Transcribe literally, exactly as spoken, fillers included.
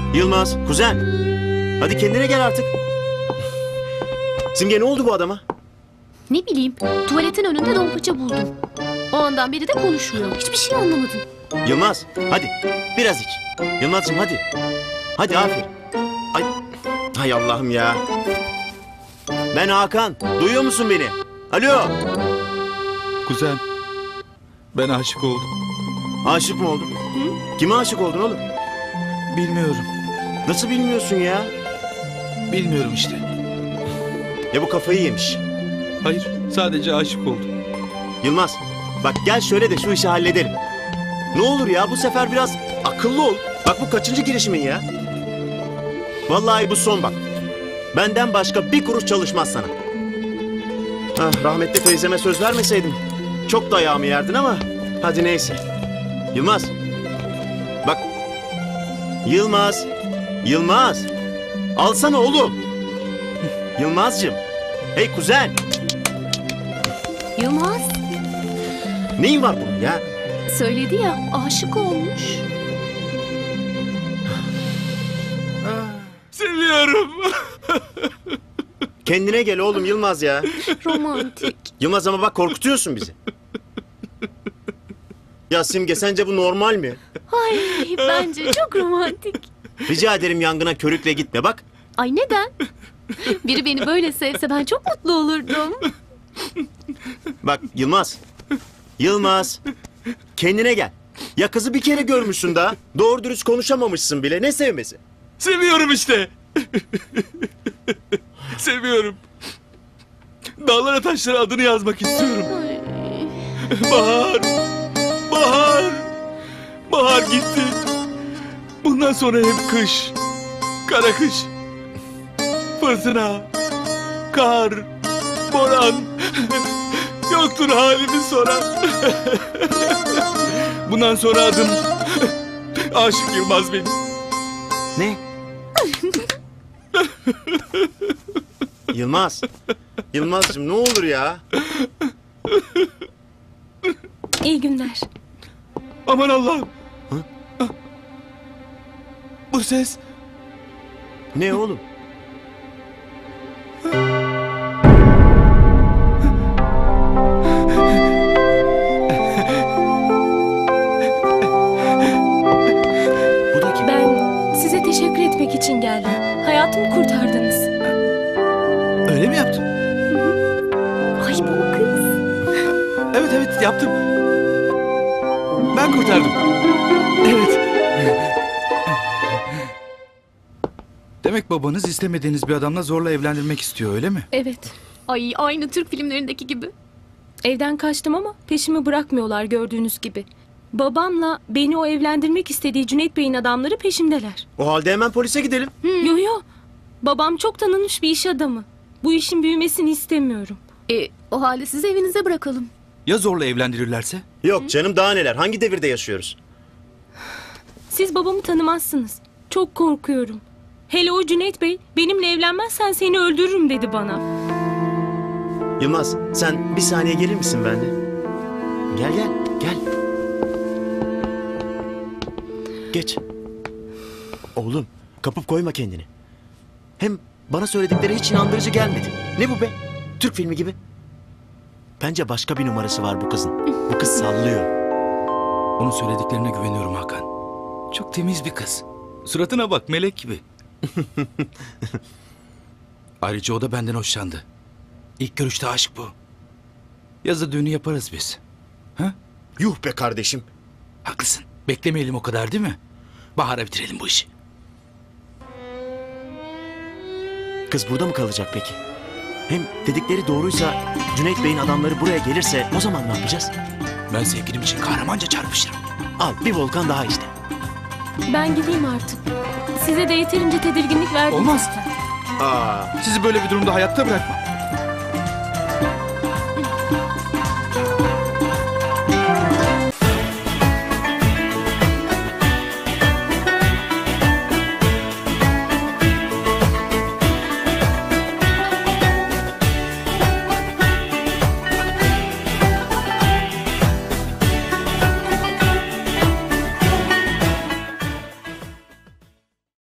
Yılmaz, kuzen. Hadi kendine gel artık. Simge ne oldu bu adama? Ne bileyim, tuvaletin önünde dolpaça buldum. O andan beri de konuşmuyor. Hiçbir şey anlamadım. Yılmaz, hadi. Biraz iç. Yılmaz'cığım hadi. Hadi aferin. Ay, hay Allah'ım ya. Ben Hakan. Duyuyor musun beni? Alo. Kuzen, ben aşık oldum. Aşık mı oldun? Hı? Kime aşık oldun oğlum? Bilmiyorum. Nasıl bilmiyorsun ya? Bilmiyorum işte. Ya bu kafayı yemiş. Hayır, sadece aşık oldum. Yılmaz, bak gel şöyle de şu işi halledelim. Ne olur ya bu sefer biraz akıllı ol. Bak bu kaçıncı girişimin ya? Vallahi bu son bak. Benden başka bir kuruş çalışmaz sana. Ah, rahmetli teyzeme söz vermeseydim çok dayağımı yerdin ama hadi neyse. Yılmaz. Bak. Yılmaz. Yılmaz. Alsana oğlum. Yılmazcığım. Hey kuzen. Yılmaz Neyin var bunun ya? söyledi ya, aşık olmuş. Seviyorum. Kendine gel oğlum Yılmaz ya. Romantik. Yılmaz ama bak korkutuyorsun bizi. Ya Simge sence bu normal mi? Ay, bence çok romantik. Rica ederim yangına körükle gitme bak. Ay neden? Biri beni böyle sevse ben çok mutlu olurdum. Bak Yılmaz. Yılmaz. Kendine gel. Ya kızı bir kere görmüşsün daha. Doğru dürüst konuşamamışsın bile. Ne sevmesi? Seviyorum işte. Seviyorum. Dağlara taşlara adını yazmak istiyorum. Ay. Bahar. Bahar. Bahar gitti. Bundan sonra hep kış. Kara kış. Fırtına. Kar. Boran. Yoktur halimi soran. Bundan sonra adım Aşık Yılmaz benim. Ne? Yılmaz. Yılmaz'cığım ne olur ya. İyi günler. Aman Allah'ım. Bu ses Ne oğlum? Bu da kim? Ben size teşekkür etmek için geldim. Hayatımı kurtardınız. öyle mi yaptın? Ay bu o kız. Evet evet yaptım. Ben kurtardım. Evet. Demek babanız istemediğiniz bir adamla zorla evlendirmek istiyor öyle mi? Evet. Ay aynı Türk filmlerindeki gibi. Evden kaçtım ama peşimi bırakmıyorlar gördüğünüz gibi. Babamla beni o evlendirmek istediği Cüneyt Bey'in adamları peşimdeler. O halde hemen polise gidelim. Yo yo. Babam çok tanınmış bir iş adamı. Bu işin büyümesini istemiyorum. E, o halde sizi evinize bırakalım. Ya zorla evlendirirlerse? Yok canım daha neler. Hangi devirde yaşıyoruz? Siz babamı tanımazsınız. Çok korkuyorum. Hele o Cüneyt Bey benimle evlenmezsen seni öldürürüm dedi bana. Yılmaz sen bir saniye gelir misin benimle? Gel gel gel. Geç. Oğlum kapıp koyma kendini. Hem bana söyledikleri hiç inandırıcı gelmedi. Ne bu be? Türk filmi gibi. Bence başka bir numarası var bu kızın. Bu kız sallıyor. Onun söylediklerine güveniyorum Hakan. Çok temiz bir kız. Suratına bak melek gibi. Ayrıca o da benden hoşlandı. İlk görüşte aşk bu. Yazı düğünü yaparız biz. Ha? Yuh be kardeşim. Haklısın. Beklemeyelim o kadar değil mi? Bahara bitirelim bu işi. Kız burada mı kalacak peki? Hem dedikleri doğruysa Cüneyt Bey'in adamları buraya gelirse o zaman ne yapacağız? Ben sevgilim için kahramanca çarpışırım. Al bir volkan daha işte. Ben gideyim artık. Size de yeterince tedirginlik verdim Olmaz. zaten. Aa, Sizi böyle bir durumda hayatta bırakmam.